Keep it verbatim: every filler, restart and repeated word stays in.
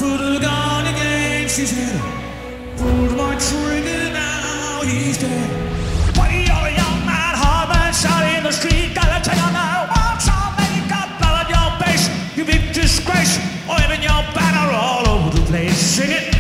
put a gun against his head. Pulled my trigger, now he's dead. Way you're a young man, hard man, shot in the street. Gotta tell you now, once I make got blood on your face. You big disgrace, waving your banner all over the place. Sing it.